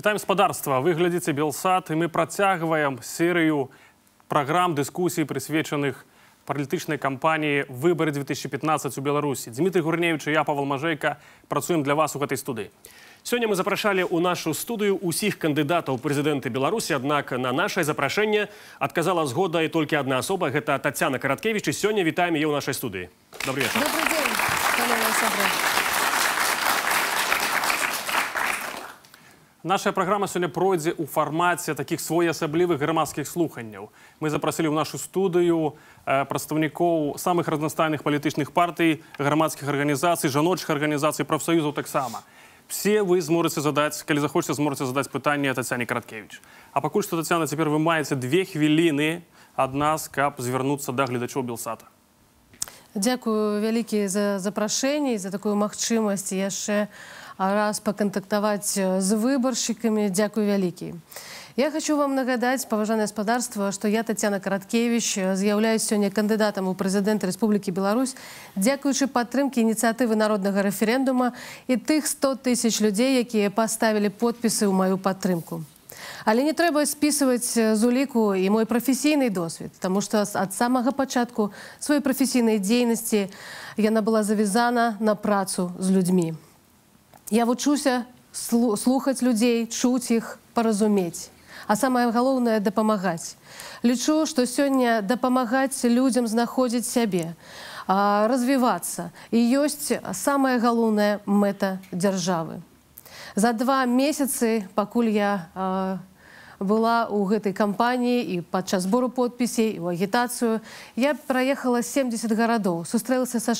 Вітаем спадарства. Вы глядзіце Белсат, і мы працягваем серыю праграм, дыскусій, прысвечаных палітычнай кампаніі «Выбары 2015» у Беларусі. Дмітрий Гурневіч і я, Павел Мажейка, працуем для вас у гэтай студыі. Сёння мы запрашалі ў нашу студыю ўсіх кандыдатаў прэзідэнты Беларусі, аднак на нашае запрашэнне адказала згодай толькі адна асоба, гэта Тацяна Караткевіч, і сёння вітаем яе ў нашай студыі. Добрый вечер. Добрый день, панове сябры. Наша праграма сёння пройдзе ў фармаце такіх своеасаблівых грамадскіх слуханняў. Мы запрасілі ў нашу студыю прадстаўнікоў самых разнастайных палітычных партый, грамадскіх арганізацый, жаночых арганізацый, прафсаюзаў таксама. Все вы зможаце задаць, калі захочаце, зможаце задаць пытанне Тацяне Караткевіч. А пакуль што, Тацяна, цяпер вы маеце 2 хвіліны ад нас, каб звярнуцца да гледачоў Белсата. Дякую вялікі за запрашэнне, за такую магчымасць яшчэ раз пакантактаваць з выбаршчыкамі. Дякую вялікі. Я хочу вам нагадаць, паважанае спадарства, што я, Тацяна Караткевіч, з'яўляюсь сёння кандыдатам у прэзідэнты Рэспублікі Беларусь, дзякуючы падтрымкі ініцыятывы народнага рэферэндума і тых 100 000 людзей, якія паставілі подпісы ў маю падтрымку. Але не трэба спісваць з уліку і мой прафесійны досвед, таму што ад самага пачатку сваёй прафесійнай дзейнасці яна была завязана на працу з людзьмі. Я вучуся слухаць людзей, чуць іх, паразумець. А самае галоўнае – дапамагаць. Лічу, што сёння дапамагаць людзям знаходзіць сябе, развівацца. І ёсць самая галоўная мэта дзяржавы. За 2 месяцы, пакуль я была ў гэтай кампаніі і падчас збору подпісей, у агітацыю, я праехала 70 гарадоў, сустрэлася са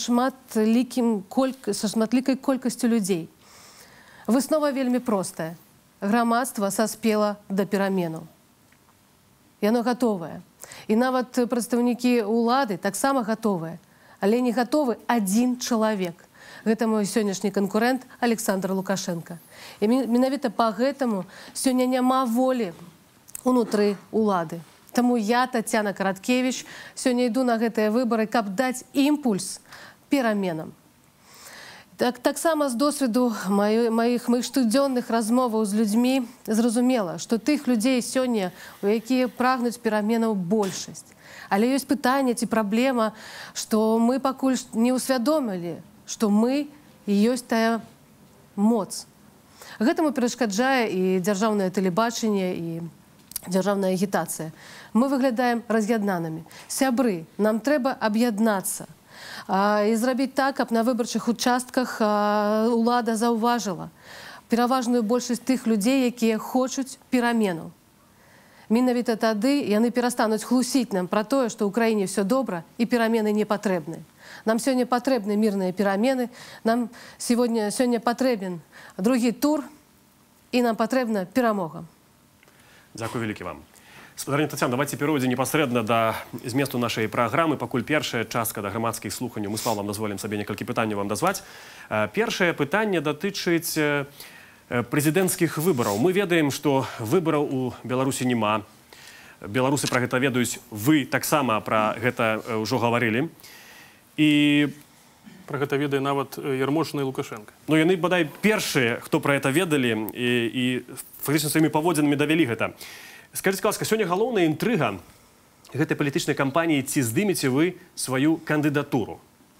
шматлікай колькасцю людзей. Выснова вельмі простая. Грамадства саспела да пераменаў. Яно гатовае. І нават прадстаўнікі ўлады таксама гатовыя. Але не гатовы адзін чалавек. Гэта мой сённяшні канкурэнт Александр Лукашенко. І менавіта па гэтаму сёння няма волі унутры ўлады. Таму я, Тацяна Караткевіч, сёння іду на гэтыя выбары, каб даць імпульс пераменам. Таксама з досведу маіх штодзённых размоваў з людзьмі зразумела, што тых людзей сёння, у якія прагнуць пераменаў большасць. Але ёсць пытанне ці праблема, што мы пакуль не ўсвядомілі, што мы і ёсць тая моц. Гэтаму перашкаджае і дзяржаўнае тэлебачанне, і дзяржаўная агітацыя. Мы выглядаем раз'яднанымі. Сябры, нам трэба аб'яднацца. І зрабіць так, каб на выбарчых участках ўлада заўважыла пераважную большасць тых людзей, якія хочуць пераменаў. Менавіта тады яны перастануць хлусіць нам пра тое, што ў краіне ўсё добра і перамены не патрэбны. Нам сёння патрэбны мірныя перамены, нам сёння патрэбен другі тур і нам патрэбна перамога. Дзякуй вялікі вам. Спадарня Тацяна, давайте перейдем непосредственно до зместу нашей программы. Пакуль першая частка до громадских слуханняў, мы з Павлом дазволім сабе некалькі пытанняў вам дазваць. Першае пытанне датычыць прэзідэнцкіх выбараў. Мы ведаем, што выбараў у Беларусі няма. Беларусы пра гэта ведаюць, вы таксама пра гэта ўжо гаварылі. І пра гэта ведае нават Ярмошына і Лукашенко. Ну, яны, бадай, першыя, хто пра гэта ведалі і фактычна сваімі паводзінамі давялі гэта. Скажите, ласка, сёння галоўная інтрыга гэтай палітычнай кампаніі, ці здымеце вы сваю кандыдатуру?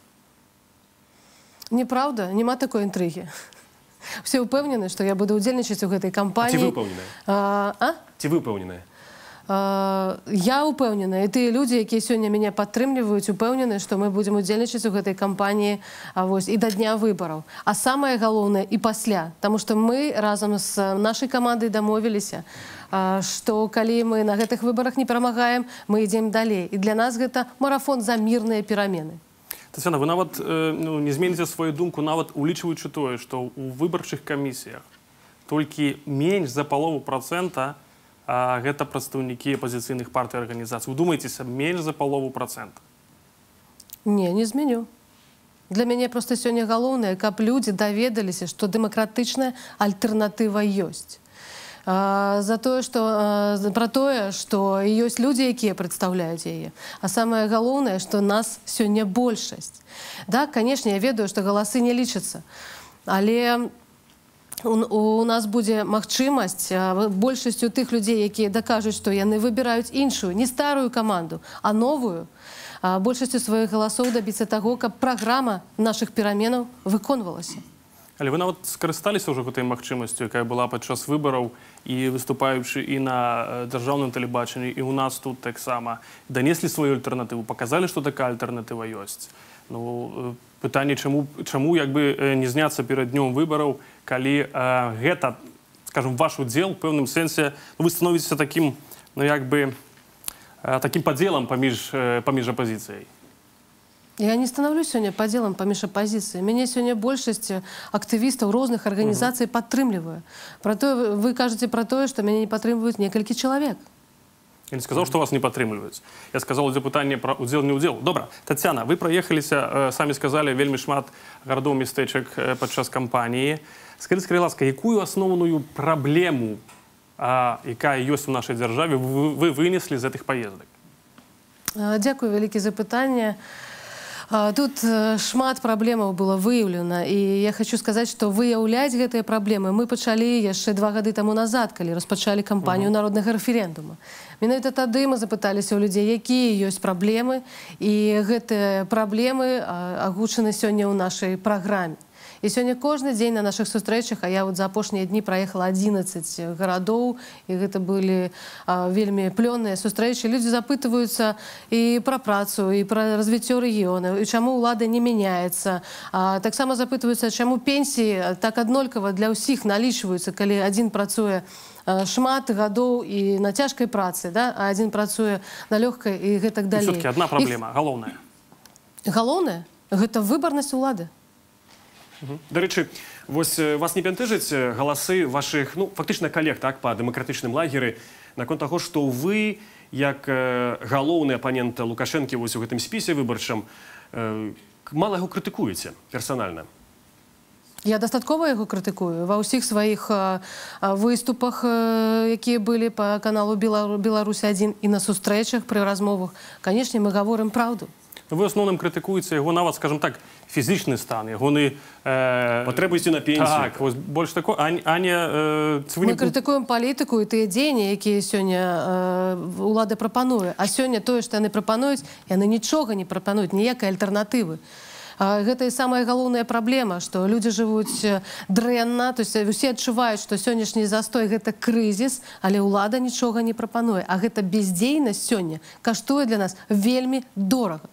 Неправда, няма такой інтрыгі. Все упэўнены, што я буду ўдзельнічаць у гэтай кампаніі. Ці вы ўпэўненыя? Ці вы ўпэўненыя? Я ўпэўнена, і тыя людзі, якія сёння мяне падтрымліваюць, упэўнены, што мы будзем удзельнічаць у гэтай кампаніі і да дня выбараў. А самае галоўнае і пасля, таму што мы разам з нашай камандай дамовіліся, што калі мы на гэтых выбарах не перамагаем, мы ідзем далей. І для нас гэта марафон за мірныя перамены. Тацяна, вы нават не зменіце сваю думку, нават улічваючы тое, што ў выбарчых камісіях толькі менш за 0,5% гэта прадстаўнікі апазіцыйных партый і арганізацый. Вы думаецеся, менш за 0,5%? Не, не зменю. Для мяне проста сёння галоўнае, каб людзі даведаліся, што дэмакратычная альтэрнатыва ёсць. Пра тое, што ёсць людзі, якія прадстаўляюць яе. А самае галоўнае, што нас сёння большасць. Так, канешне, я ведаю, што галасы не лічацца. Але у нас будзе магчымасць большасцю тых людзей, якія дакажуць, што яны выбіраюць іншую, не старую каманду, а новую, большасцю сваіх галасоў дабіцца таго, каб праграма нашых пераменаў выконвалася. Але вы нават скарысталіся ўжо гэтай магчымасцю, якая была падчас выбараў, і выступаючы і на дзяржаўным тэлебачанні, і ў нас тут таксама, данеслі сваю альтэрнатыву, паказалі, што такая альтэрнатыва ёсць. Ну, пытанне, чаму як бы не зняцца перад днём выбараў, калі гэта, скажем, ваш удзел, у пэўным сэнсе, вы становіцеся такім, ну, як бы, такім падзелам паміж апазіцыяй. Я не становлюсь сёння падзелам паміж апазіцыяй. Мяне сёння большасць актывістаў розных арганізацый падтрымлівае. Вы кажаце пра тое, што мяне не падтрымліваюць некалькі чалавек. Я не сказаў, што вас не падтрымліваюць. Я сказаў дзе пытанне пра удзел, не ўдзел. Добра, Тацяна, вы праехаліся, самі сказалі, вельмі шмат гарадоў, мястэчак падчас кампаніі. Скажыце, ласка, якую асноўную праблему, якая ёсць у нашай дзяржаве, вы вынеслі з гэтых паездак? Дзякую вялікі за пытанне. Тут шмат праблемаў было выяўлена, і я хочу сказаць, што выяўляць гэтыя праблемы мы пачалі яшчэ 2 гады таму назад, калі распачалі кампанію народнага рэферэндума. Менавіта тады мы запыталіся ў людзей, якія ёсць праблемы, і гэтыя праблемы агучаны сёння ў нашай праграме. І сёння кожны дзень на нашых сустрэчах, а я за апошнія дні праехала 11 гарадоў, і гэта былі вельмі плённыя сустрэчы. Людзі запытваюцца і пра працу, і пра развіццё рэгіёнаў, і чаму ўлада не мяняецца. Таксама запытваюцца, чаму пенсіі так аднолькава для ўсіх налічваюцца, калі адзін працуе шмат гадоў і на цяжкай працы, а адзін працуе на лёгкай і гэтак далей. Все-таки одна праблема, галоўная. Галоўная? Гэта выбарнасць улады. Дарэчы, вось вас не бянтэжаць галасы вашых, ну, фактычна калег, так, па дэмакратычным лагеры, наконт таго, што вы, як галоўны апанент Лукашэнкі вось у гэтым спісе выбарчым, мала яго крытыкуеце персанальна. Я дастаткова яго крытыкую. Ва ўсіх сваіх выступах, якія былі па каналу «Беларусь-1» і на сустрэчах, пры размовах, канешне, мы гаворым праўду. Вы асноўным крытыкуеце яго нават, скажем так, фізічны стан, ягоны... Патрэбу ісці на пенсію. Так, вось больш тако, а не... Мы крытыкуем палітыку і тыя дзеянні, якія сёння ўлада прапануе. А сёння тое, што яны прапануюць, яны нічога не прапануюць, ніякай альтэрнатывы. Гэта і самая галоўная праблема, што людзі жывуць дрэнна, то есть усе адчуваюць, што сённяшні застой гэта крызіс, але ўлада нічога не прапануе. А гэта бездзейнасць сёння каштуе для нас вельмі дорага.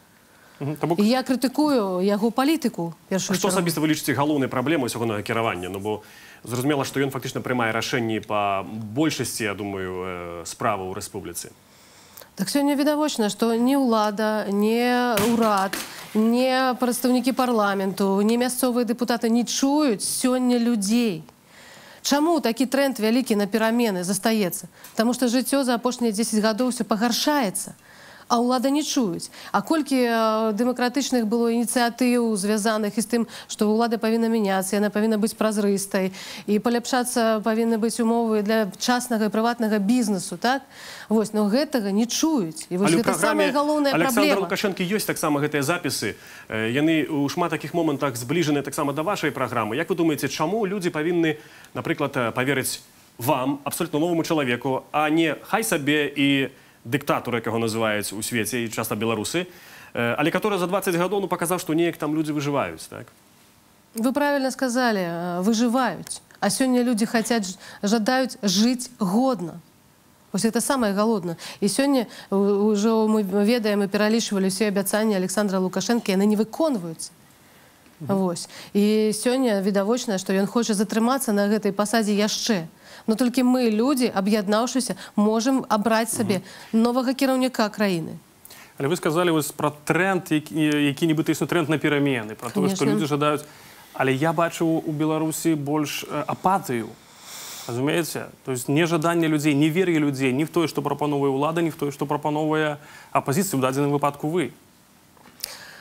Я крытыкую яго палітыку. Што асабіста вы лічыце галоўнай праблемай сягоннага кіравання? Ну, бо зразумела, што ён фактычна прымае рашэнні па большасці, я думаю, справаў у рэспубліцы. Так сёння відавочна, што ні ўлада, ні ўрад, ні прадстаўнікі парламенту, ні мясцовыя дэпутаты не чуюць сёння людзей. Чаму такі тренд вялікі на перамены застаецца? Таму што жыццё за апошнія 10 гадоў ўсё пагаршаецца. А ўлада не чуюць. А колькі дэмакратычных было ініцыятыў, звязаных і з тым, што ўлада павінна мяняцца, яна павінна быць празрыстай, і паляпшацца павінны быць умовы для частнага і прыватнага бізнесу, так? Вось, но гэтага не чуюць. І вось гэта самая галоўная праблема. Александра Лукашэнкі ёсць таксама гэтыя запісы. Яны ў шмат такіх момантах збліжаны таксама да вашай праграмы. Як вы думаеце, чаму людзі павінны, напрыклад, паверыць вам, абсолютно новому чалавеку, а не хай сабе і дыктатор, якого называюць у свеце, і часта беларусы, але который за 20 гадоў паказаў, што неяк там людзі выжываюць, так? Вы правильно сказали, выживаюць. А сёння людзі жадаюць жыць годна. Вось это самае галоўнае. І сёння ўжо мы ведаем і пералічвалі ўсе абяцанні Александра Лукашэнкі, яны не выконваюцца. Вось. І сёння відавочна, што ён хоча затрымацца на гэтай пасадзе яшчэ. Но толькі мы, людзі, аб'яднаўшыся, можам абраць сабе новага кіраўніка краіны. Але вы сказалі вось пра тренд, які нібыта існуе тренд на перамены, пра тое, што людзі жадаюць. Але я бачу у Беларусі больш апатыю. Разумееце? То есть нежаданне людзей, невер'е людзей ні в тое, што прапановвае ўлада, ні в тое, што прапановвае апазіцыя, у дадзеным выпадку вы.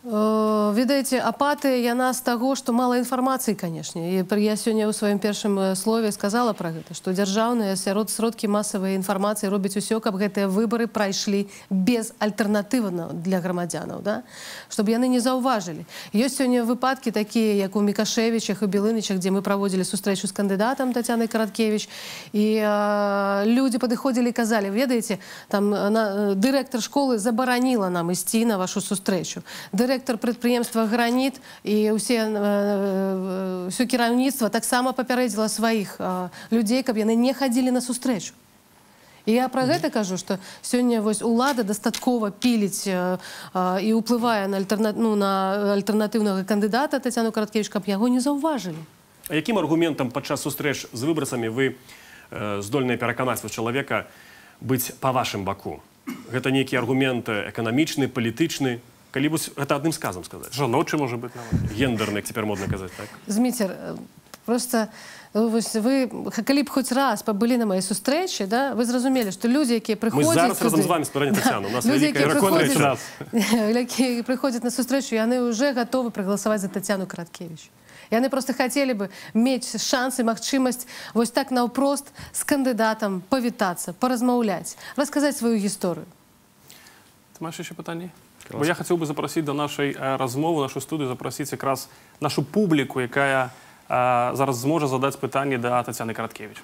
Відаеце, апатыя яна з таго, што мала інфармацыі, канешне. Я сёння ў сваім першым слове сказала пра гэта, што дзяржаўныя сродкі масавай інфармацыі робяць усё, каб гэтыя выбары прайшлі безальтэрнатыўна для грамадзянаў, да? Чтобы яны не заўважылі. Ёсць сёння выпадкі такія, як у Мікашевічах і Белынычах, дзе мы праводзілі сустрэчу з кандыдатам Тацянай Караткевіч, і людзі падыходзілі і казалі, ведаеце, там дырэктар школы забараніла нам ісці на вашу сустрэчу. Дырэктар прадпрыемства «Граніт» і ўсё кіраўніцтва таксама папярэдзіла сваіх людзей, каб яны не хадзілі на сустрэчу. І я пра гэта кажу, што сёння вось улада дастаткова піліць і ўплывае на альтэрнатыўнага кандыдата Тацяну Караткевіч, каб яго не заўважылі. А якім аргументам падчас сустрэч з выбарцамі вы здольныя пераканаць чалавека быць па вашым баку? Гэта нейкі аргумент эканамічны, палітычны? Калі б гэта адным сказам сказаць. Жаночы, можа быць, нават. Гендерны, як цяпер модна казаць, так? Зміцер, просто вы, калі б хоць раз пабылі на маёй сустрэчы, да, вы зразумелі, што людзі, якія прыходзяць... Мы зараз разам з вами, спадарня Тацяна. У нас вялікая рэкорд. Якія прыходзяць на сустрэчу, яны ўжо гатовы прагаласаваць за Тацяну Караткевіч. Яны проста хацелі бы мець шанс і магчымасць вось так наўпрост з кандыдатам павітацца, паразмаўляць, расказаць сваю гісторыю. Ты маеш яшчэ пытанні? Бо я хацеў бы запрасіць да нашай размовы, нашу студыю, запрасіць якраз нашу публіку, якая зараз зможа задаць пытанні да Тацяны Караткевіч.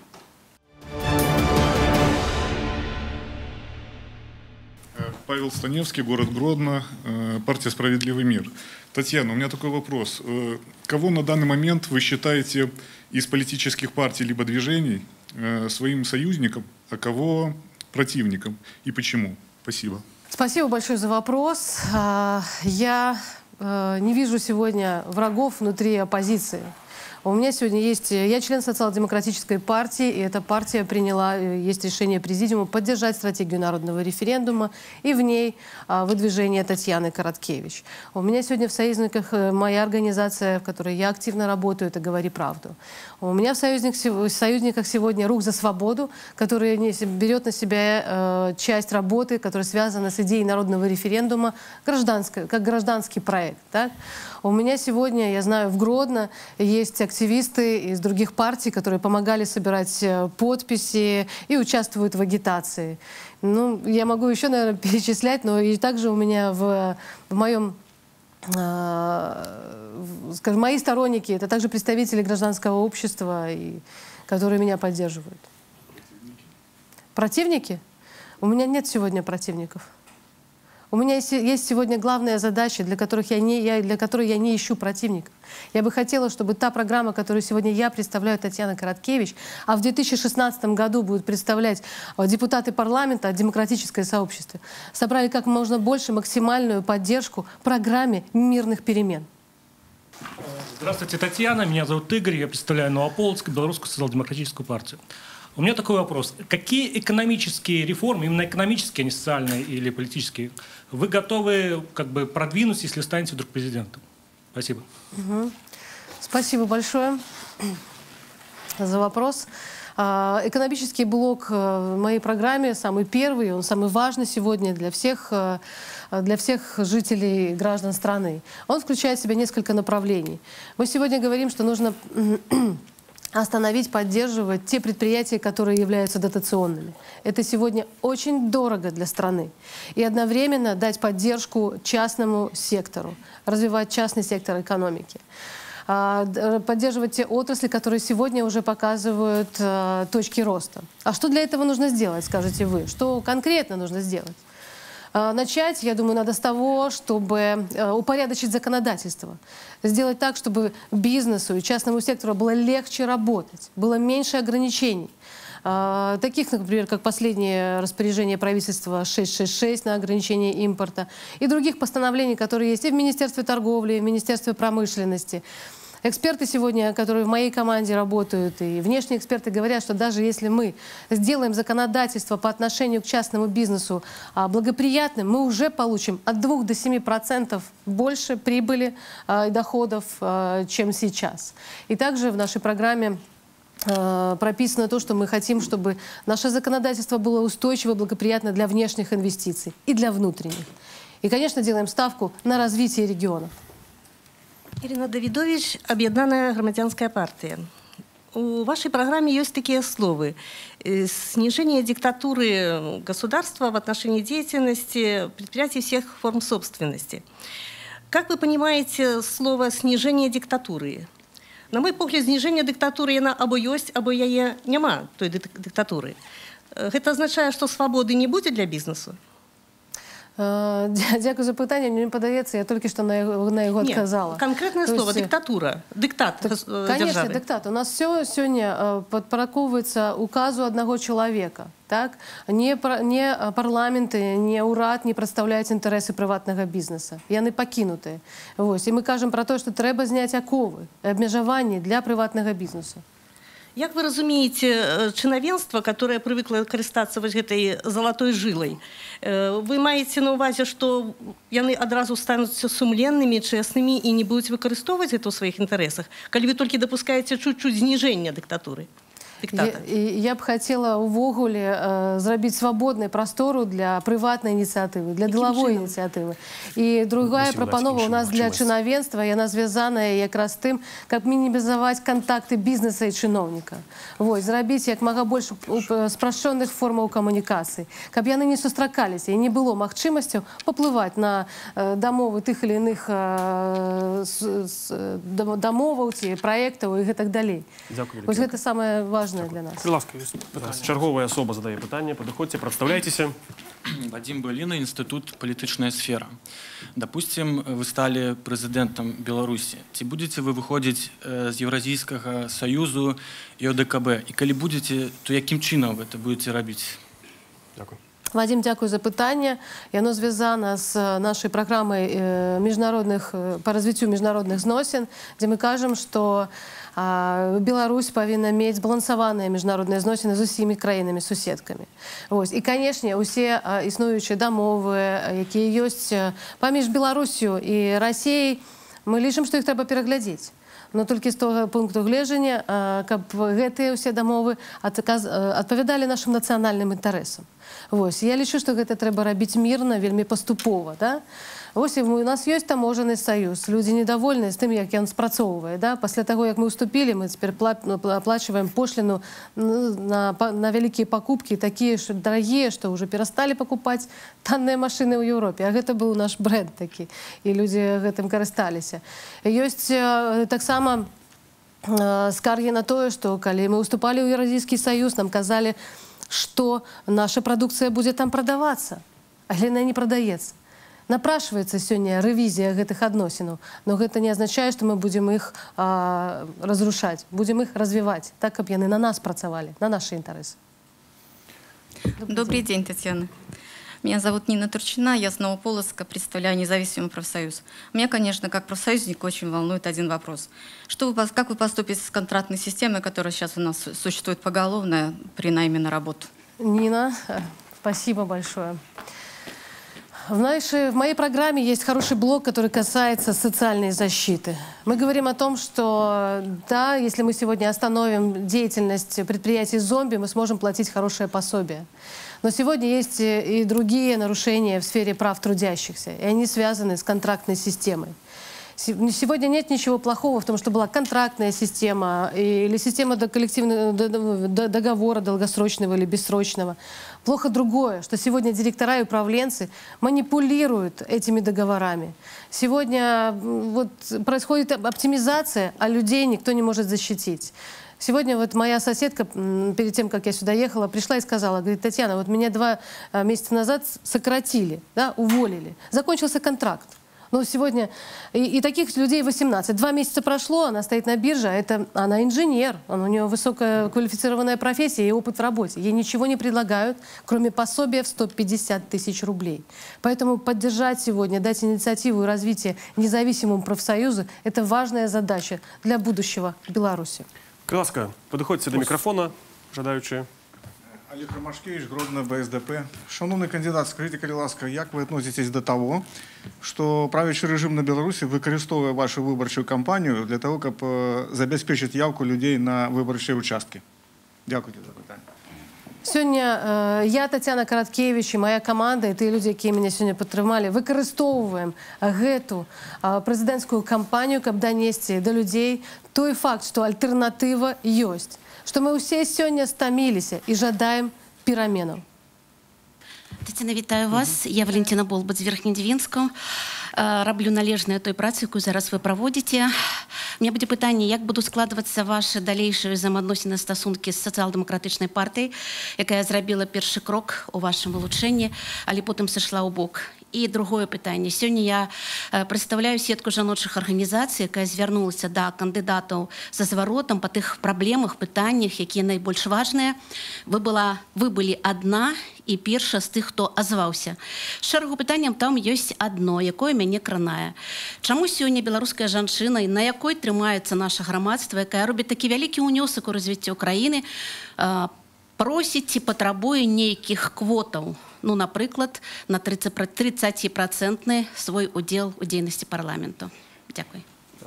Павел Станевский, город Гродно, партия «Справедливый мир». Татьяна, у меня такой вопрос. Кого на данный момент вы считаете из политических партий либо движений своим союзником, а кого противником? И почему? Спасибо. Спасибо большое за вопрос. Я не вижу сегодня врагов внутри оппозиции. У меня сегодня есть... Я член социал-демократической партии, и эта партия приняла, есть решение президиума поддержать стратегию народного референдума и в ней выдвижение Татьяны Караткевич. У меня сегодня в союзниках моя организация, в которой я активно работаю, это «Говори правду». У меня в союзниках сегодня «Рух за свободу», который берет на себя часть работы, которая связана с идеей народного референдума, как гражданский проект. Так? У меня сегодня, я знаю, в Гродно есть активисты из других партий, которые помогали собирать подписи и участвуют в агитации. Ну, я могу еще, наверное, перечислять, но и также у меня в моем... скажем, мои сторонники, это также представители гражданского общества, которые меня поддерживают. Противники? У меня нет сегодня противников. У меня есть сегодня главная задача, для которой я не ищу противников. Я бы хотела, чтобы та программа, которую сегодня я представляю, Татьяна Караткевич, а в 2016 году будут представлять депутаты парламента, демократическое сообщество, собрали как можно больше максимальную поддержку программе мирных перемен. Здравствуйте, Татьяна. Меня зовут Игорь. Я представляю Новополоцк, Белорусскую социал-демократическую партию. У меня такой вопрос. Какие экономические реформы, именно экономические, а не социальные или политические, вы готовы продвинуть, если станете вдруг президентом? Спасибо. Спасибо большое за вопрос. Экономический блок в моей программе самый первый, он самый важный сегодня для всех жителей, граждан страны. Он включает в себя несколько направлений. Мы сегодня говорим, что нужно остановить, поддерживать те предприятия, которые являются дотационными. Это сегодня очень дорого для страны. И одновременно дать поддержку частному сектору, развивать частный сектор экономики. Поддерживать те отрасли, которые сегодня уже показывают точки роста. А что для этого нужно сделать, скажете вы? Что конкретно нужно сделать? Начать, я думаю, надо с того, чтобы упорядочить законодательство. Сделать так, чтобы бизнесу и частному сектору было легче работать, было меньше ограничений. Таких, например, как последнее распоряжение правительства 666 на ограничение импорта и других постановлений, которые есть и в Министерстве торговли, и в Министерстве промышленности. Эксперты сегодня, которые в моей команде работают, и внешние эксперты говорят, что даже если мы сделаем законодательство по отношению к частному бизнесу благоприятным, мы уже получим от 2 до 7% больше прибыли и доходов, чем сейчас. И также в нашей программе прописано то, что мы хотим, чтобы наше законодательство было устойчиво, благоприятно для внешних инвестиций и для внутренних. И, конечно, делаем ставку на развитие регионов. Ирина Давидович, Объединенная громадянская партия. У вашей программе есть такие слова. Снижение диктатуры государства в отношении деятельности предприятий всех форм собственности. Как вы понимаете слово «снижение диктатуры»? На мой погляд, снижение диктатуры яна або есть, або яе няма той диктатуры. Это означает, что свободы не будет для бизнеса? Дякую за питання. Мені подається, я тільки що на його відказала. Конкретное слово «диктатура». Диктат Конечно, державы. диктат. У нас все сегодня подпараковывается указу одного человека. Так? Не парламенты, не уряд не представляють інтереси приватного бізнесу. Яны покинуті. Ось. І ми кажемо про те, що треба зняти окови, обмежування для приватного бізнесу. Як ви розумієте чиновенство, которое привыкло користатися ось гэтай золотой жилой, ви маєте на увазі, що яны одразу стануть сумленними, чесними і не будуть використовувати це у своїх інтересах, коли ви тільки допускаєте чуть-чуть зниження диктатури? Я б хотела увогуле зробити свободний простору для приватної ініціативи, для ділової ініціативи. І друга пропанова у нас для чиновенства, і вона зв'язана якраз з тим, як мінімізувати контакти бізнесу і чиновника. Ось, зробити як мага більше спрощених форм комунікації, щоб вони не зустрічалися і не було можливості попливати на домови тих чи інших домовів, проєктів і так далі. Ось це саме важливе для нас. Будь ласка, Черговая особа задає питання. Підходьте, представляйтеся. Вадим Былина, Институт «Политичная сфера». Допустим, вы стали президентом Беларуси. Ці будете вы выходить з Евразийского Союзу и ОДКБ? И коли будете, то яким чином вы это будете робити? Дякую. Вадим, дякую за питання. Воно зв'язано з нашою програмою по розвитку міжнародних зносин, де ми кажемо, що Беларусь повинна мець збалансаваныя міжнародныя зносіны з усімі краінамі-суседкамі. І, канешне, усе існуючыя дамовы, якія ёсць паміж Беларусью і Расіяй, мы лічым, што іх трэба пераглядзець. Но толькі з того пункту гледжання, каб гэтыя ўсе дамовы адпавядалі нашым нацыянальным інтарэсам. Я лічу, што гэта трэба рабіць мірна, вельмі паступова. У нас есть таможенный союз. Люди недовольны с тем, как он спрацовывает. После того, как мы уступили, мы теперь оплачиваем пошлину на великие покупки, такие дорогие, что уже перестали покупать танные машины в Европе. А это был наш бренд такой. И люди этим користались. Есть так само скарги на то, что когда мы уступали в Евразийский союз, нам казали, что наша продукция будет там продаваться. А она не продается. Напрашивается сегодня ревизия этих адносинов, но это не означает, что мы будем их разрушать, будем их развивать, так, как они на нас працевали, на наши интересы. Добрый день, Татьяна. Меня зовут Нина Турчина, я с Новополоцка, представляю независимый профсоюз. Меня, конечно, как профсоюзник очень волнует один вопрос. Как вы поступите с контрактной системой, которая сейчас у нас существует поголовно при найме на работу? Нина, спасибо большое. В моей программе есть хороший блок, который касается социальной защиты. Мы говорим о том, что да, если мы сегодня остановим деятельность предприятий зомби, мы сможем платить хорошее пособие. Но сегодня есть и другие нарушения в сфере прав трудящихся, и они связаны с контрактной системой. Сегодня нет ничего плохого в том, что была контрактная система или система коллективного договора долгосрочного или бессрочного. Плохо другое, что сегодня директора и управленцы манипулируют этими договорами. Сегодня происходит оптимизация, а людей никто не может защитить. Сегодня моя соседка, перед тем, как я сюда ехала, пришла и сказала, говорит, Татьяна, меня 2 месяца назад сократили, уволили. Закончился контракт. Но сегодня и таких людей 18. 2 месяца прошло, она стоит на бирже, она инженер, у нее высококвалифицированная профессия и опыт в работе. Ей ничего не предлагают, кроме пособия в 150 тысяч рублей. Поэтому поддержать сегодня, дать инициативу и развитие независимому профсоюзу – это важная задача для будущего Беларуси. Будь ласка, підходьте до мікрофона, жадаючи. Олег Ромашкевич, Гродно, БСДП. Шановний кандидат, скажіть, будь ласка, як ви відноситесь до того, що правлячий режим на Білорусі використовує вашу виборчу кампанію для того, щоб забезпечити явку людей на виборчі участки? Дякую за питання. Сёння я, Тацяна Караткевич, і моя каманда, і тыя людзі, якія мяне сёння падтрымалі, выкарыстоўваем гэту прэзідэнцкую кампанію, каб данесці да людзей той факт, што альтэрнатыва ёсць, што мы ўсе сёння стаміліся і жадаем пераменаў. Тетяна, вітаю вас. Я Валентина Болбат з Верхнедзвінска. Раблю належную той працы, якую зараз вы праводзіце. У меня будзе пытанне, як будуць складвацца ваши далейшыя взаимаадносіны, стасункі з сацыял-дэмакратычнай партыяй, якая зрабіла першы крок у вашым вылучэнні, але потым сышла ў бок. І другое пытанне. Сёння я прадстаўляю сетку жаночых арганізацый, якая звярнулася да кандыдатаў за зваротам па тых праблемах, пытаннях, якія найбольш важныя. Вы былі адна і перша з тых, хто азваўся. Шэрагу пытанняў там ёсць адно, якое мяне кранае. Чаму сёння беларуская жанчына, на якой трымаецца наша грамадства, якая робіць такі вялікі ўнёсак у развіццё краіны, просіць ці патрабуе нейкіх квотаў, ну, напрыклад, на 30% свой удзел у дзейнасці парламенту. Дзякуй.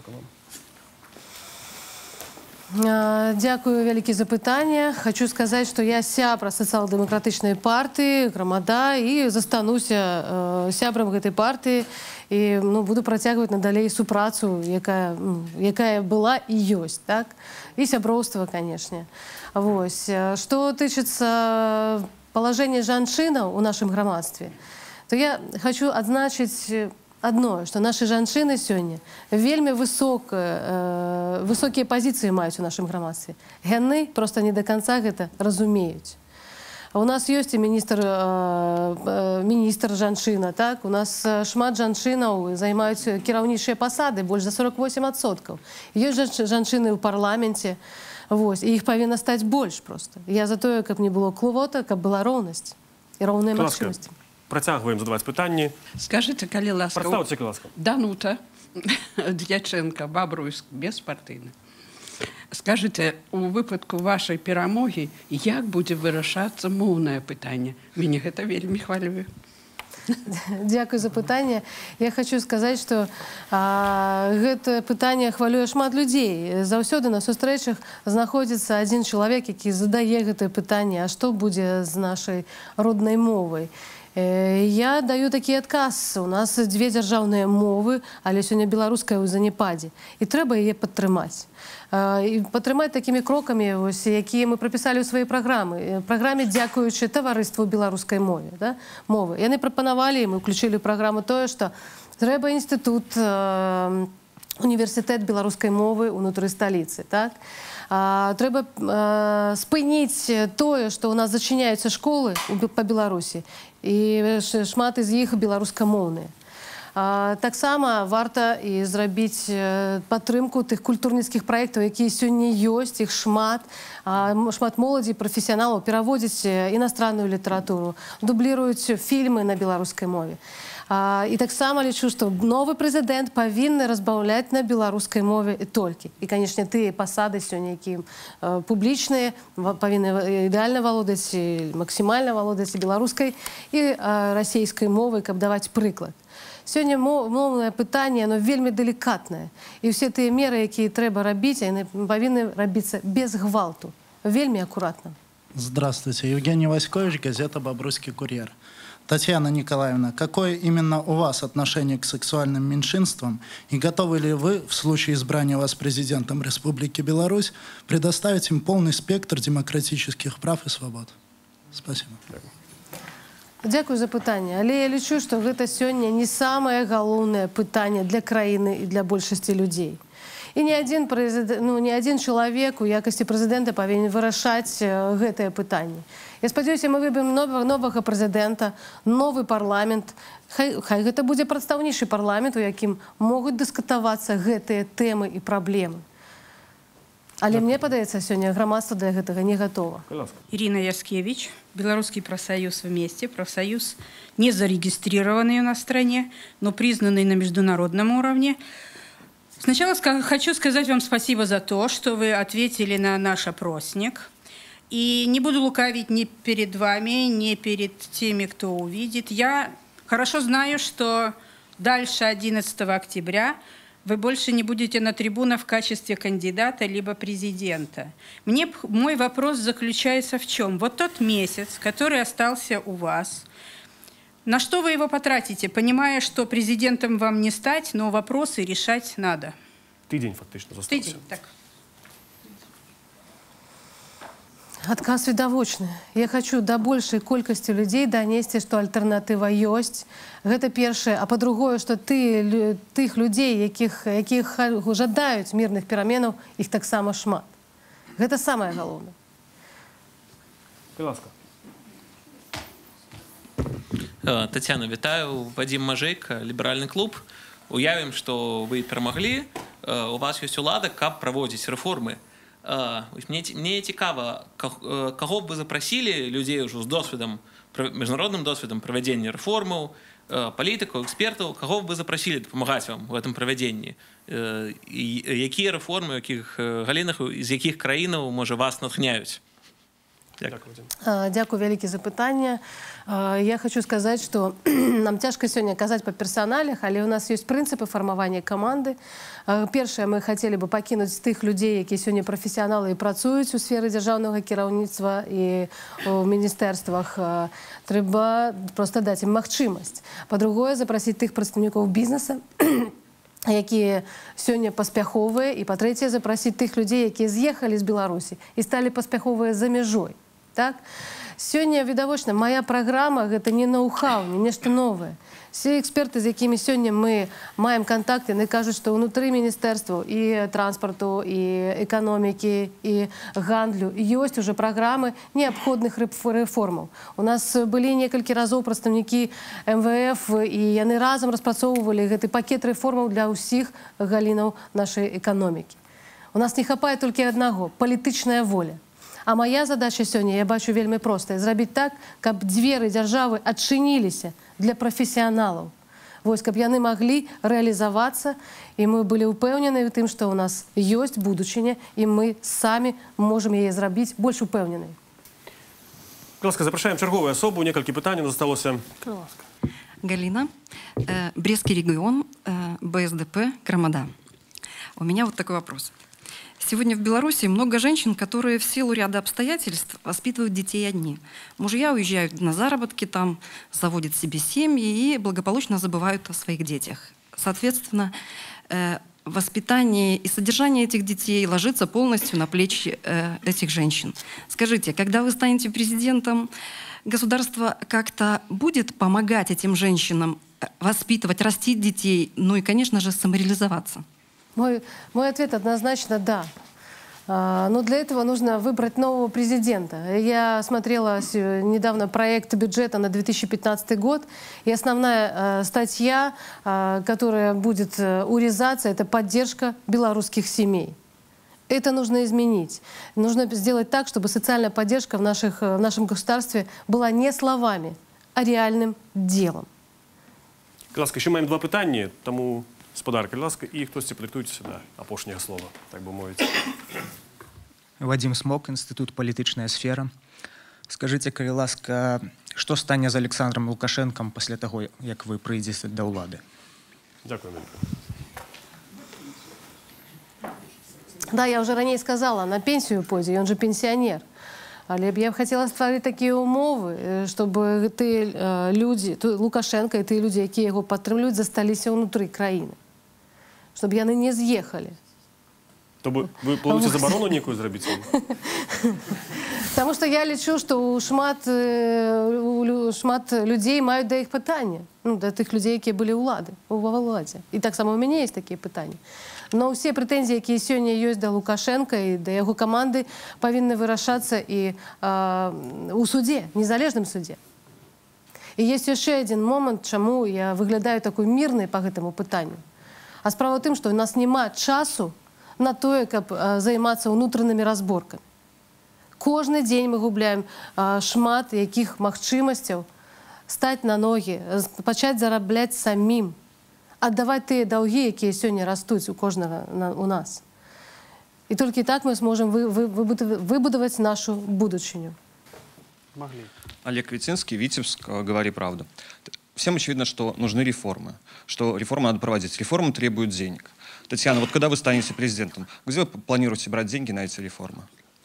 Дякую вялікі за пытанне. Хочу сказаць, што я сябра сацыял-дэмакратычнай партыі, грамада, і застануся сябрам гэтай партыі і буду працягваць надалей супрацу, якая была і ёсць, так? І сяброўства, канешне. Вось. Што тычыцца положение жанчынаў у нашым грамадстве, то я хочу адзначыць адно, што нашы жанчыны сёння вельмі высокія пазіцыі маюць у нашым грамадстве. Яны просто не до конца гэта разумеюць. У нас ёсць і міністр жанчына, так? У нас шмат жанчынаў займаюць кіраўнічыя пасады, больш за 48%. Ёсць жанчыны ў парламенце, вось, і іх павінна стаць больш просто. Я за тое, каб не было квота, каб была роўнасць і роўныя магчымасці. Працягваем задаваць пытанні. Скажыце, калі ласка. Прадстаўце, калі ласка. Данута Дьяченко, Бабруйск, беспартыйны. Скажыце, у выпадку вашай перамогі, як будзе вырашацца моўнае пытанне? Мяне гэта вельмі хвалюе. Дякую за пытанне. Я хочу сказаць, што гэта пытанне хвалюе шмат людзей. Заўсёды на сустрэчах знаходзіцца адзін чалавек, які задае гэтае пытанне, а што будзе з нашай роднай мовай? Я даю такі адказ. У нас дзве дзяржаўныя мовы, але сёння беларуская ў заняпадзе. І трэба яе падтрымаць. І падтрымаць такімі крокамі, якія мы прапісалі ў сваёй праграме, дзякуючы таварыству беларускай мовы. Яны прапанавалі, мы ўключылі ў праграму тое, што трэба інстытут, універсітэт беларускай мовы ўнутры сталіцы. Трэба спыніць тое, што ў нас зачыняюцца школы па Беларусі, і шмат з іх беларускамоўныя. Таксама варта і зрабіць падтрымку тых культурніцкіх праектаў, якія сёння ёсць, іх шмат. Шмат моладзі, прафесіяналаў пераводзяць іностранную літаратуру, дубліруюць фільмы на беларускай мове. І таксама лічу, што новы прэзідэнт павінны разбаўляць на беларускай мове і толькі. І, канешне, тыя пасады сёння, якія публічныя, павінны ідэальна валодаць, максімальна валодаць беларускай і расійскай мовай, каб даваць прыклад. Сёння моўнае пытанне, оно вельмі делікатнае. І ўсе тыя меры, якія трэба рабіць, яны павінны рабіцца без гвалту. Вельмі акуратна. Здравствуйте. Евгений Васькович, газета «Бобруйский курьер». Татьяна Николаевна, какое именно у вас отношение к сексуальным меньшинствам? И готовы ли вы, в случае избрания вас президентом Республики Беларусь, предоставить им полный спектр демократических прав и свобод? Спасибо. Дзякую за пытанне. Але я лічу, што гэта сёння не самае галоўнае пытанне для краіны і для большасці людзей. І ні адзін чалавек у якасці прэзідэнта павінен вырашаць гэтае пытанне. Я спадзяюся, мы выберем новага прэзідэнта, новы парламент. Хай гэта будзе прадстаўнічы парламент, у якім могуць дыскутавацца гэтыя тэмы і праблемы. Але мне падаецца, сёння грамадства для гэтага не гатова. Ирина Яскевич, Белорусский профсоюз «Вместе», профсоюз не зарегистрированный у нас в стране, но признанный на международном уровне. Сначала хочу сказать вам спасибо за то, что вы ответили на наш опросник. И не буду лукавить ни перед вами, ни перед теми, кто увидит. Я хорошо знаю, что дальше 11 октября вы больше не будете на трибунах в качестве кандидата либо президента. Мой вопрос заключается в чем? Вот тот месяц, который остался у вас, на что вы его потратите, понимая, что президентом вам не стать, но вопросы решать надо? Тыдзень фактично застался. Тыдзень, так. Адказ відавочны. Я хочу да большай колькасці людзей данесці, што альтэрнатыва ёсць. Гэта першае. А па-другое, што тых людзей, якіх жадаюць мірных пераменаў, іх таксама шмат. Гэта самае галоўнае. Ласка. Татьяна, вітаю. Вадим Мажейка, ліберальны клуб. Уявім, што вы перамаглі. У вас ёсць улада, каб праводзіць рэформы. Мне цікава, каго б вы запрасілі людзей ўжо з досведам, міжнародным досведам правядзення рэформаў, палітыкаў, экспертаў, каго б вы запрасілі дапамагаць вам у гэтым правядзенні? Якія рэформы, у якіх галінах, з якіх краінаў, можа, вас натхняюць? Дякую вялікі за пытанне. Я хочу сказаць, што нам цяжка сёння казаць па персаналях, але ў нас ёсць прынцыпы фармавання каманды. Першае, мы хацелі бы пакінуць тых людзей, якія сёння прафесіяналы і працуюць у сферы дзяржаўнага кіраўніцтва і ў міністэрствах. Трэба проста даць ім магчымасць. Па-другое, запрасіць тых прадстаўнікоў бізнеса, якія сёння паспяховыя, і па-трэцяе, запрасіць тых людзей, якія з'ехалі з Беларусі і сталі паспяховыя за мяжой. Так? Сёння, відавочна, моя праграма – гэта не ноу-хау, не нешта новае. Все эксперты, з якімі сёння мы маем контакты, яны кажуць, што ўнутры міністэрстваў і транспарту, і эканомікі, і гандлю ёсць уже праграмы неабходных рэформаў. У нас былі некалькі разоў прадстаўнікі МВФ, і яны разам распрацоўвалі гэты пакет рэформаў для ўсіх галінаў нашай эканомікі. У нас не хапае толькі аднаго – палітычная воля. А моя задача сёння, я бачу вельмі простая, зрабіць так, каб дзверы дзяржавы адчыніліся для прафесіяналаў. Вось, каб яны маглі рэалізавацца, і мы былі ўпэўнены ў тым, што ў нас ёсць будучыня, і мы самі можам яе зрабіць больш упэўненай. Ласка, запрашаем чарговую асобу, некалькі пытанняў засталося. Галина, Брестский регион, БСДП, Громада. У меня вот такой вопрос. Сегодня в Беларуси много женщин, которые в силу ряда обстоятельств воспитывают детей одни. Мужья уезжают на заработки там, заводят себе семьи и благополучно забывают о своих детях. Соответственно, воспитание и содержание этих детей ложится полностью на плечи этих женщин. Скажите, когда вы станете президентом, государство как-то будет помогать этим женщинам воспитывать, растить детей, ну и, конечно же, самореализоваться? Мой ответ однозначно «да». Но для этого нужно выбрать нового президента. Я смотрела недавно проект бюджета на 2015 год, и основная статья, которая будет урезаться, это поддержка белорусских семей. Это нужно изменить. Нужно сделать так, чтобы социальная поддержка в нашем государстве была не словами, а реальным делом. Ласка, ще маємо два питання, тому... Сподарка, ласка, і хтось продиктується сюди апошнього слова, так би мовити. Вадим Смок, Інститут «Політична сфера». Скажіть, калі ласка, що стане з Олександром Лукашенком після того, як ви прийдете до влади? Дякую. Да, я уже ранее сказала, на пенсию пойдзе, он же пенсионер. Але я б хотела стварыць такія ўмовы, чтобы люди, Лукашенко і тыя людзі, якія яго падтрымліваюць, засталіся ўнутры краіны. Чтобы яны не з'ехалі. То вы плануеце забарону некую зрабіць? Потому что я лічу, што шмат людзей маюць да іх пытанні. Да тых людзей, якія былі ва ўладзе. І таксама у мяне есть такія пытанні. Но ўсе прэтэнзіі, якія сёння ёсць да Лукашенка і да яго каманды, павінны вырашацца і ў судзе, незалежным судзе. І есть яшчэ адзін момант, чаму я выглядаю такой мірнай па гэтаму пытанню. А справа ў тым, што ў нас няма часу на тое, каб займацца ўнутранымі разборкамі. Кожны дзень мы губляем шмат якіх магчымасцяў стаць на ногі, пачаць зарабляць самім, аддаваць тыя даўгі, якія сёння растуць у кожнага у нас. І толькі так мы зможам выбудаваць нашу будучыню. Олег Вицинский, Витебск, «Говори правду». Всем очевидно, что нужны реформы, что реформы надо проводить. Реформы требуют денег. Татьяна, вот когда вы станете президентом, где вы планируете брать деньги на эти реформы?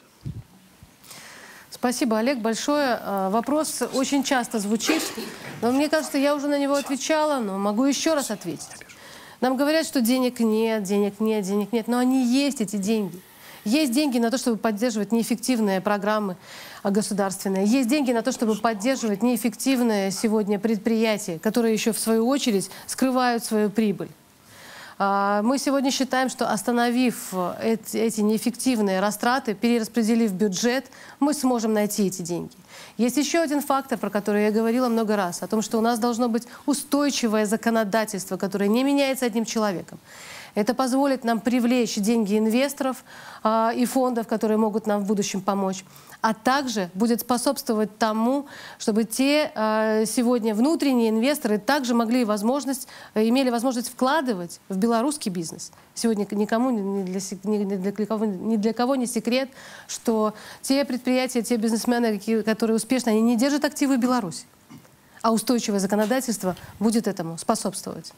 Спасибо, Олег, большое. Вопрос очень часто звучит, но мне кажется, я уже на него отвечала, но могу еще раз ответить. Нам говорят, что денег нет, денег нет, денег нет, но они есть, эти деньги. Есть деньги на то, чтобы поддерживать неэффективные программы государственные. Есть деньги на то, чтобы поддерживать неэффективные сегодня предприятия, которые еще в свою очередь скрывают свою прибыль. Мы сегодня считаем, что остановив эти неэффективные растраты, перераспределив бюджет, мы сможем найти эти деньги. Есть еще один фактор, про который я говорила много раз, о том, что у нас должно быть устойчивое законодательство, которое не меняется одним человеком. Это позволит нам привлечь деньги инвесторов и фондов, которые могут нам в будущем помочь, а также будет способствовать тому, чтобы те сегодня внутренние инвесторы также имели возможность вкладывать в белорусский бизнес. Сегодня ни для кого не секрет, что те предприятия, те бизнесмены, которые успешны, они не держат активы в Беларуси, а устойчивое законодательство будет этому способствовать.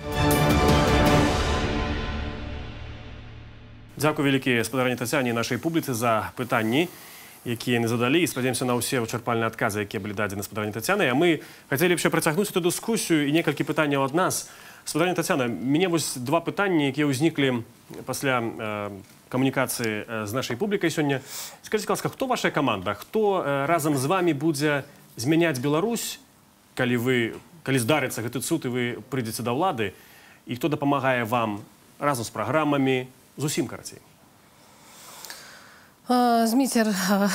Дякую вялікі спадарні Тацяне і нашай публіцы за пытанні, якія яны задалі, і спадзяемся на ўсе вычарпальныя адказы, якія былі дадзены спадарні Тацяны. А мы хацелі яшчэ працягнуць эту дыскусію і некалькі пытанняў ад нас. Спадарня Тацяна, мяне вось два пытанні, якія ўзніклі пасля камунікацыі з нашай публікай сёння. Скажыце, ласка, хто ваша каманда? Хто разам з вами будзе змяняць Беларусь, калі здарыцца гэты цуд і вы прыйдзеце да ўлады, і хто дапамагае вам разам з праграмамі, зусім карацей? Зміцер,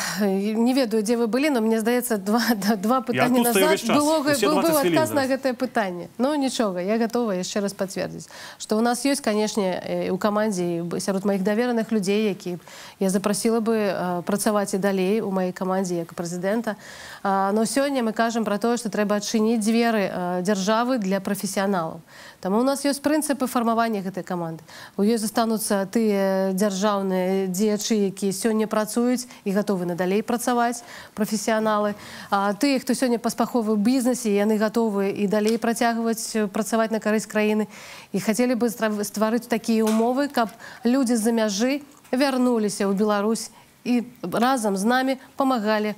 не ведаю, дзе вы былі, но мне здаецца, два пытання назад быў адказ на гэтае пытанне. Ну, нічога, я гатова яшчэ раз пацвердзіць, што ў нас ёсць, канешне, у камандзе сярод маіх давераных людзей, які я запрасіла бы працаваць і далей у маёй камандзе як прэзідэнта. Но сёння мы кажам пра тое, што трэба адчыніць дзверы дзяржавы для прафесіяналаў. Таму у нас ёсць прынцыпы фармавання гэтай каманды. У ёй застануцца тыя дзяржаўныя дзеячы, якія сёння працуюць і гатовы надалей працаваць, прафесіяналы. Тыя, хто сёння паспяховы ў бізнесе, яны гатовы і далей працягваць працаваць на карысць краіны. І хацелі бы стварыць такія умовы, каб людзі з-за мяжы вярнуліся ў Беларусь і разам з намі памагалі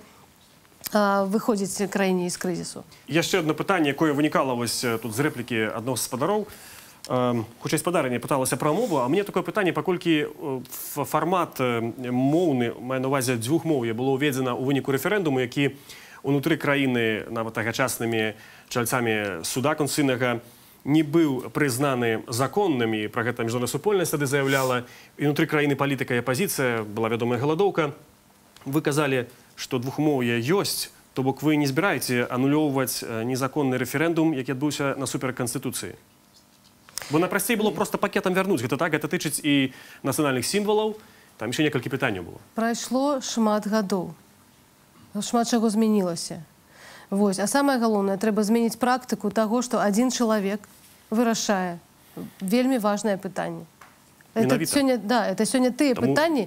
выходзіць краіне з крызісу. Яшчэ одно пытанне, якое вынікала вось тут з рэплікі аднаго з спадароў. Хутчэй спадарыня пыталася пра мову, а мне такое пытанне, паколькі фармат моўны, маю на ўвазе дзвюхмоўе, было ўведзена ў выніку рэферэндуму, які ўнутры краіны нават тагачаснымі чальцамі суда констытуцыйнага не быў прызнаны законным, і пра гэта міжнародная супольнасць тады заяўляла, і ўнутры краіны палітыка і апазіцыя, была вядомая галадоўка. Вы казалі, што двухмоўе ёсць, то бок вы не збіраеце анулёўваць незаконны рэферэндум, які адбыўся насуперак Канстытуцыі. Бо напрасцей было проста пакетам вярнуць. Гэта так, гэта тычыць і нацыянальных сімвалаў. Там яшчэ некалькі пытанняў было. Прайшло шмат гадоў. Шмат чаго змянілася. Вось. А самае галоўнае, трэба змяніць практыку таго, што адзін чалавек вырашае вельмі важнае пытанне. Это сёння тыя пытанні,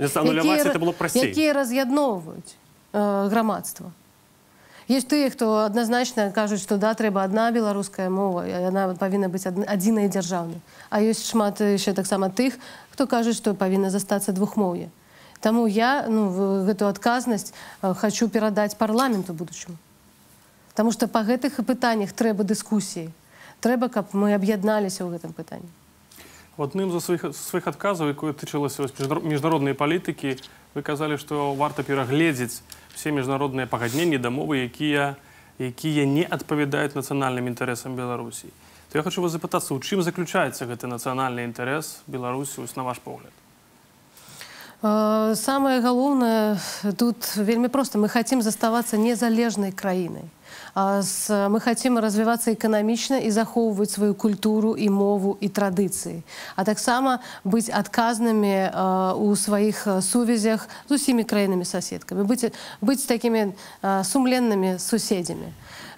якія раз'ядноўваюць грамадства. Ёсць тыя, хто адназначна кажуць, што да, трэба адна беларуская мова, яна павінна быць адзінай дзяржаўнай. А ёсць шмат яшчэ таксама тых, хто кажуць, што павінна застацца двухмоўе. Таму я гэту адказнасць хачу перадаць парламенту будучаму. Таму што па гэтых пытаннях трэба дыскусіі. Трэба, каб мы аб'ядналіся ў гэтым пытанні. Одним з своїх адказаў, якое тычылася міжнароднай палітыкі, вы казалі, што варта перагледзець все міжнародныя пагадненні, дамовы, якія не адпавядаюць нацыянальным інтарэсам Беларусі. То я хочу вас запытацца, у чым заключаецца гэты нацыянальны інтарэс Беларусі, на ваш погляд? Самае галоўнае тут вельмі проста. Мы хацім заставацца незалежнай краінай. Мы хотим развиваться экономично и захоўваць свою культуру и мову и традиции, а таксама быть адказнымі у своих сувязях з усімі краінамі-соседкамі, быть такими сумленными суседзямі.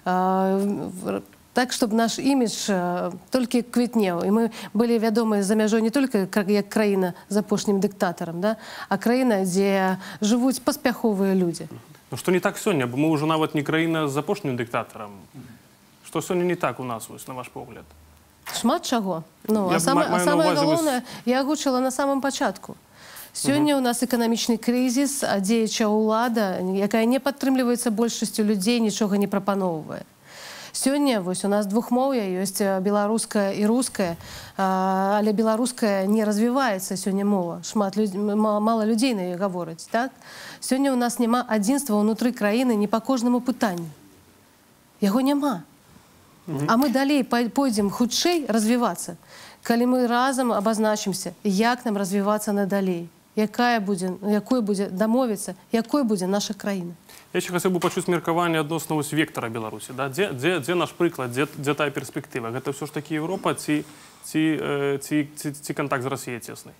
Так, чтобы наш імідж толькі квітнеў. І мы былі вядомыя за мяжой не толькі як краіна з апошнім дыктатарам, а краіна, дзе жывуць паспяховыя людзі. Ну што не так сёння, бо мы ўжо нават не краіна з апошнім дыктатарам. Што сёння не так у нас, на ваш погляд? Шмат чаго. Ну, Я а самое маю на увазі, галоўнае, я агучыла на самом пачатку. Сёння у нас эканамічны крызіс, а дзеючая ўлада, якая не падтрымліваецца большасцю людзей, нічога не прапаноўвае. Сёння вось у нас двухмоўе, ёсць беларуская і руская, але беларуская не развіваецца сёння мова. Мала людзей на яе гавораць, так? Сёння у нас няма адзінства ўнутры краіны не па кожнаму пытанню. Яго няма. А мы далей пойдзем хутчэй развівацца, калі мы разам абазначымся, як нам развівацца надалей, якой будзе дамовіцца, якой будзе наша краіна. Я ще хотів би почути меркаванне адносно ось вектора Білорусі. Да? Де наш приклад, де та перспектива? Гэта все ж таки Європа, ці контакт з Росією тесний?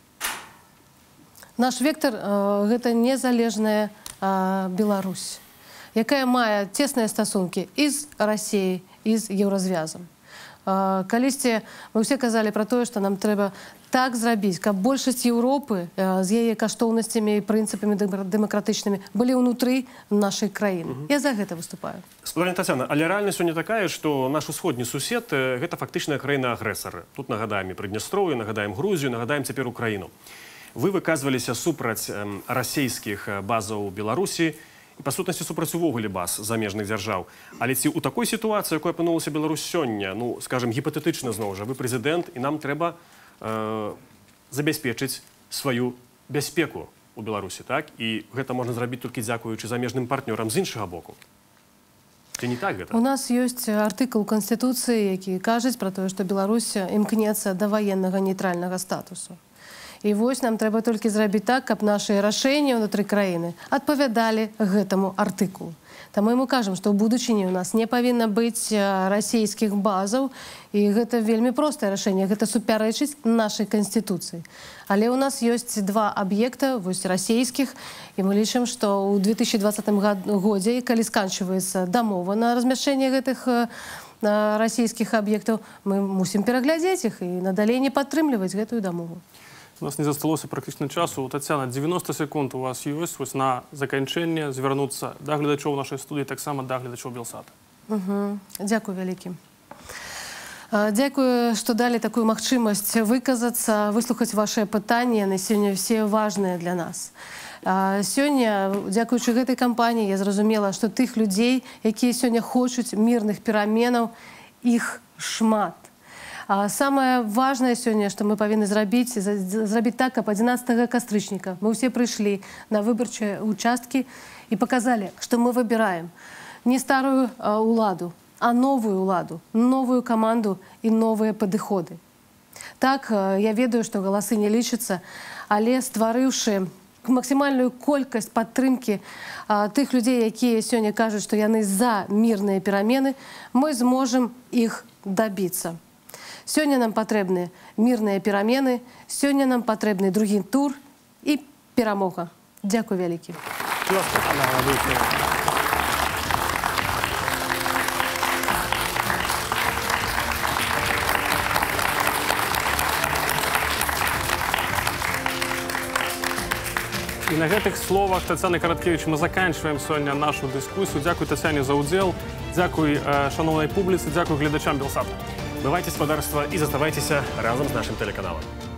Наш вектор гэта незалежная Беларусь, якая мае тесныя стасункі і з Расіяй, і з Еўразвязам. Калісьці мы ўсе казалі пра тое, што нам трэба так зрабіць, каб большасць Еўропы з яе каштоўнасцямі і прынцыпамі дэмакратычнымі былі ўнутры нашай краіны. Я за гэта выступаю. Спадарня Тацяна, але рэальнасць сёння такая, што наш усходні сусед гэта фактычная краіна-агрэсар. Тут нагадаем і Прыднястроўе, нагадаем Грузію, нагадаем цяпер Украіну. Вы выказваліся супраць расійскіх базаў Беларусі, і, па сутнасці, супраць увогуле баз замежных дзяржаў. Але ці ў такой сітуацыі, якой апынулася Беларусь сёння, ну, скажем, гіпатэтычна зноў жа, вы прэзідэнт, і нам трэба забяспечыць сваю бяспеку ў Беларусі, так? І гэта можна зрабіць толькі дзякуючы замежным партнёрам з іншага боку. Ці не так гэта? У нас ёсць артыкул Канстытуцыі, які кажуць пра тое, што Беларусь імкнецца да ваеннага нейтральнага статусу. І вось нам трэба толькі зрабіць так, каб нашыя рашэнні ўнутры краіны адпавядалі гэтаму артыкулу. Таму мы кажам, што ў будучыні у нас не павінна быць расійскіх базаў, і гэта вельмі простае рашэнне, гэта супярэчыць нашай Канстытуцыі. Але ў нас ёсць два аб'екта, вось расійскіх, і мы лічым, што ў 2020 годзе, калі сканчваецца дамова на размяшчэнне гэтых расійскіх аб'ектаў, мы мусім пераглядзець іх і надалей не падтрымліваць гэтую дамову. У нас не засталося практычна часу. Тацяна, 90 секунд у вас ёсць вось на заканчэнне звярнуцца да гледачоў нашай студыі, таксама да гледачоў Белсата. Дзякуй вялікі. Дзякую, што далі такую магчымасць выказацца, выслухаць вашыя пытанні, яны сёння все важныя для нас. Сёння, дзякуючы гэтай кампаніі, я зразумела, што тых людзей, якія сёння хочуць мірных пераменаў, іх шмат. Самае важнае сёння, што мы павінны зрабіць так, каб 11 кастрычніка мы ўсе прыйшлі на выбарчыя участкі і паказалі, што мы выбіраем не старую ўладу, а новую ўладу, новую каманду і новыя падыходы. Так, я ведаю, што галасы не лічацца, але стварыўшы максімальную колькасць падтрымкі тых людзей, якія сёння кажуць, што яны за мірныя перамены, мы зможам іх дабіцца. Сёння нам патрэбны мірныя перамены, сёння нам патрэбны другі тур і перамога. Дзякуй вялікі. І на гэтых словах Тацяны Караткевіч мы заканчваем сёння нашу дыскусію. Дзякуй Тацяне за ўдзел, дзякуй шаноўнай публіцы, дзякуй гледачам Белсата. Бывайте, спадарства, і заставайцеся разам з нашым тэлеканалам.